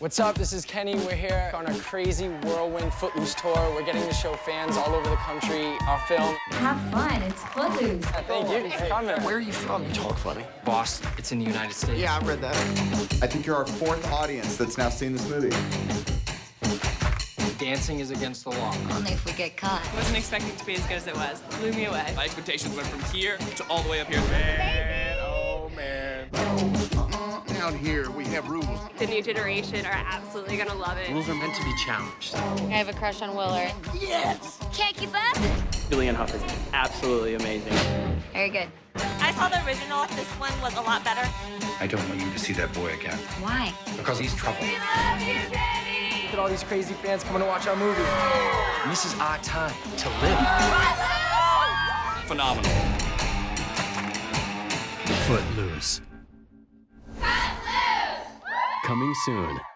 What's up? This is Kenny. We're here on a crazy whirlwind Footloose tour. We're getting to show fans all over the country our film. Have fun. It's Footloose. Thank you for coming. Where are you from? You talk funny. Boston. It's in the United States. Yeah, I read that. I think you're our fourth audience that's now seen this movie. Dancing is against the law. Only if we get caught. Wasn't expecting to be as good as it was. Blew me away. My expectations went from here to all the way up here. Man, oh man. Out here, we have rules. The new generation are absolutely gonna love it. Rules are meant to be challenged. I have a crush on Willard. Yes! Can't keep up? Julianne Hough is absolutely amazing. Very good. I saw the original. This one was a lot better. I don't want you to see that boy again. Why? Because he's trouble. Look at all these crazy fans coming to watch our movie. And this is our time to live. Phenomenal. Footloose. Coming soon.